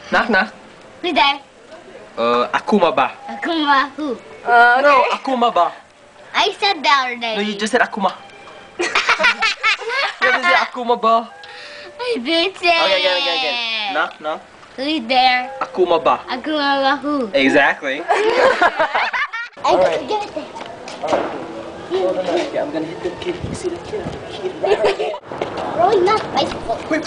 Knock knock. Who's there? Akuma ba? Akuma who? Okay. No, Akuma ba? I said that already. No, you just said Akuma. You have to say Akuma ba? I did say. Okay, again. Knock knock. Who's there? Akuma ba? Akuma who? Exactly. I got it. Yeah, I'm gonna hit the kid. You see the kid? Hit right. Rolling not bicycle. Wait.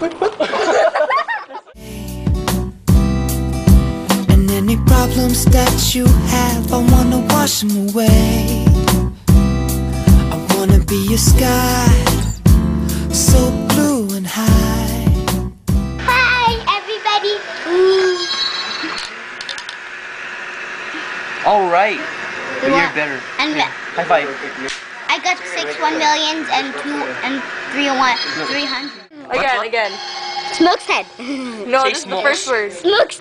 And any problems that you have, I wanna wash them away. I wanna be your sky, so blue and high. Hi, everybody. Ooh. All right. But What? you're better. And High five. I got 6 1 millions and 2 and 3 300. Again. Smoke's head. No, Say this is the smokes. first word. Smoke.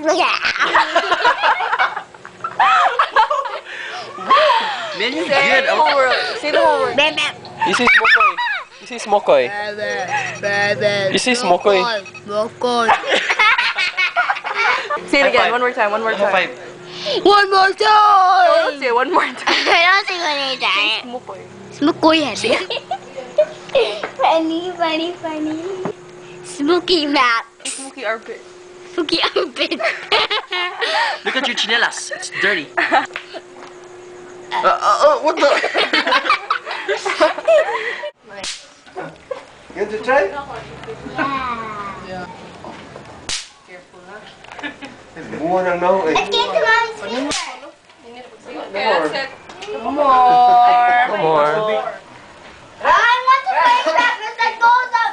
Man, you're Say good. the whole word. Say the whole word. You say smokoy. You say smokoy. You say smokoy. Say it High again. five. One more time. High five. One more No, don't time. say it one more time. I don't think one more time. Smokoy. Smoky head. Funny. Smoky mouth. Smoky armpit. Smoky armpit. Look at your chinelas. It's dirty. What the? You want to try? Yeah. Bunga ng no. Let's get to mommy's finger. Come on. Come on. I want to play crackers that goes up.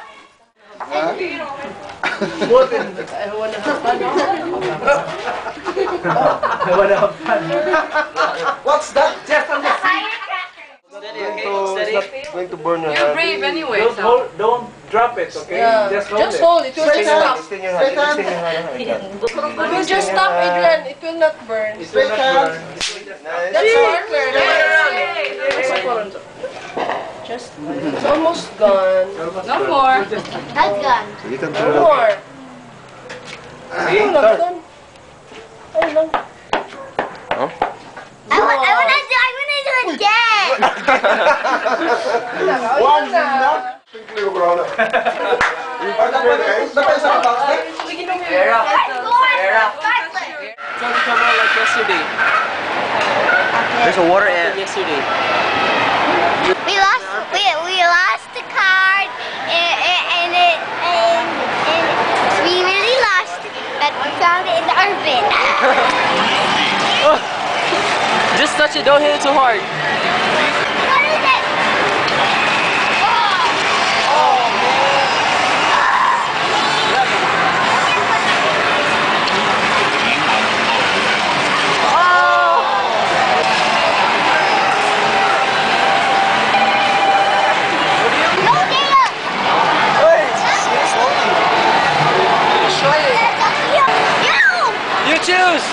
What's that? Just on the Steady. going to burn your You're hand. brave anyway. Don't drop it, okay? Yeah. Just hold Just it. hold it. It will Stay just stop. in your hand. Stay in your hand. It will just stop, Adrian. It will not burn. It will not burn. That's sparkler. Just, it's almost gone. No more. That's gone. You can No turn it. more. See? No, not done. Ayun lang. I want to do it again. One knock. Clear ground. It's on the camera like yesterday. There's a water ant. Yesterday. We lost the card and we really lost, but we found it in the orbit. Just touch it. Don't hit it too hard. What is it? No, Dana! You choose.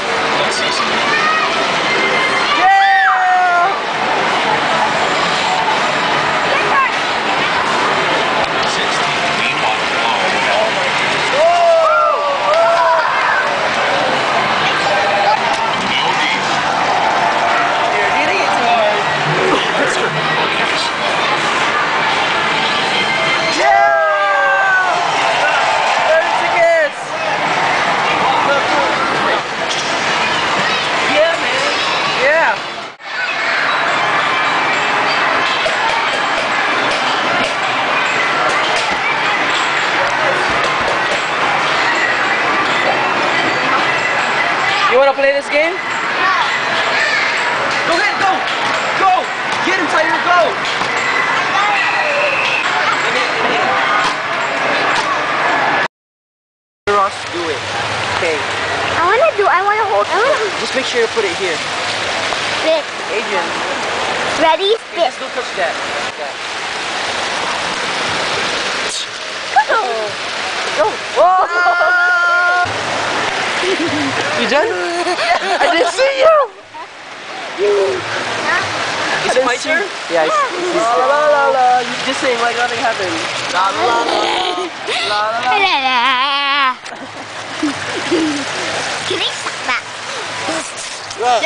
You're hitting it too hard. Yeah! 30 seconds. Yeah, man. Yeah. You wanna play this game? Go ahead, go! Go! Get him, Tyler, go! Ross, do it. Okay. I wanna hold. Just make sure to put it here. Spit. Adrian, Ready? hey, Spit. just don't touch that. Go! Whoa! You done? I didn't see you! Is it my turn? Yeah, it's la la la la. You just say like nothing happened. La la la la la la la. La la. The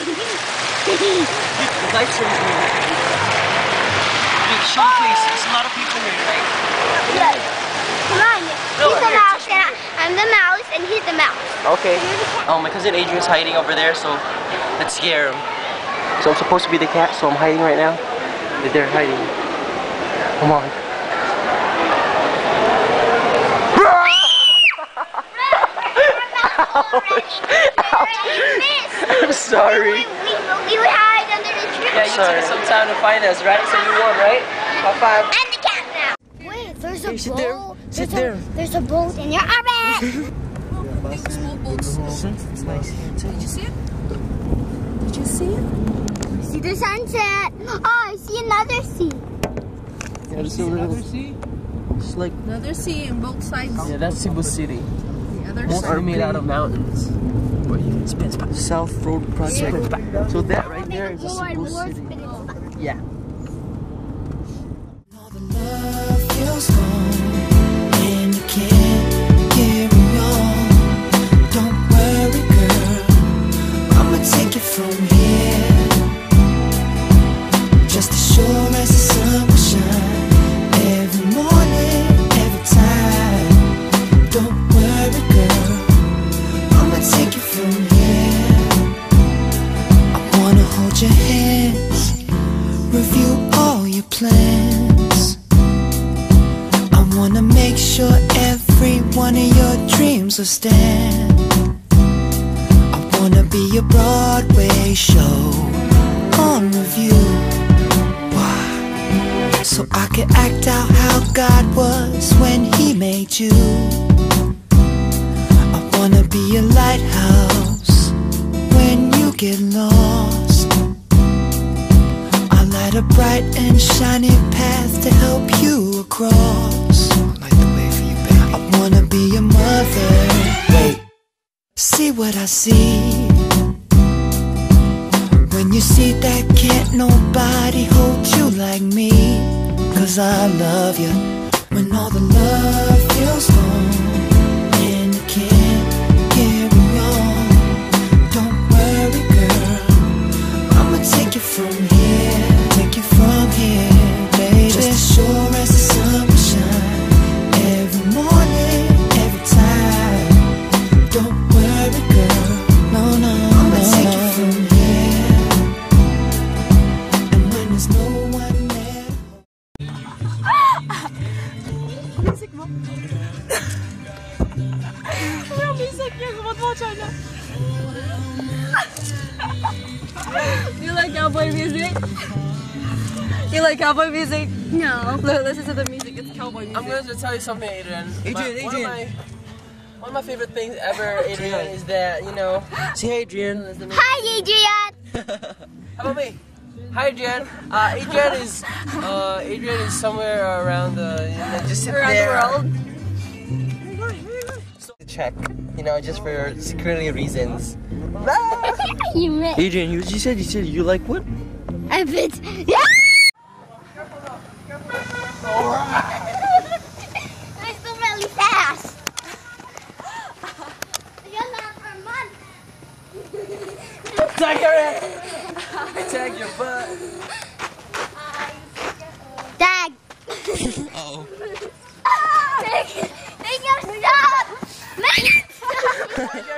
live stream is moving. Dude, show the place. There's a lot of people here, right? Look. Come on. No, He's the here, mouse, and I'm the mouse, and he's the mouse. Okay. Oh, my cousin Adrian's hiding over there, so let's scare him. So I'm supposed to be the cat, so I'm hiding right now. They're hiding. Come on. Ouch. I'm sorry. We would hide under the tree. Yeah, you took some time to find us, right? So you won, right? High five. And the cat now. Wait, there's a Hey, sit there. boat. Sit there. There's a boat in your arm. Small boats. It's nice here too. Did you see it? Did you see it? See the sunset. Oh, I see another sea. Yeah, there's a little. sea? It's like. Another sea in both sides. Yeah, that's Cebu City. The other Most side. are made out of mountains. South Road Project. So that right there is a Cebu City. Yeah. All the love feels gone, and you can't carry on. Don't worry, girl, I'ma take it from here. Just as sure as the sun will shine every morning, every time. Don't worry, girl, I'ma take it from here. I wanna hold your hands, review all your plans. I wanna make sure every one of your dreams will stand. I wanna be your Broadway show on review. Why? So I could act out how God was when He made you. I wanna be a lighthouse when you get lost. I light a bright and shiny path to help you across. Light the way for you, baby. I wanna be your mother. Wait, see what I see. When you see that can't nobody hold you like me. Cause I love you. When all the love feels gone and you can't carry on. Don't worry, girl, I'ma take you from here. Take you from here, baby. Just as sure as the sun will shine every morning, every time. Don't worry, girl, no, no, I'ma take you from here. And when there's no one there. Music mo. Yung music niya, gumatwatcha niya. You like cowboy music? You like cowboy music? No. Look, listen to the music. It's cowboy music. I'm going to tell you something, Adrian. Adrian. One of my favorite things ever, Adrian, is that, you know. Say hi, Adrian. Hi, Adrian. How about me? Hi, Adrian. Adrian is somewhere around the, just sit Around there. the world. Check, just for security reasons. You met. Adrian, you said you like what? I bet. Yeah. It's still really fast. You're not for a month. Tag your ass. Tag your butt. Tag. Uh-oh. Make him stop. Make him stop.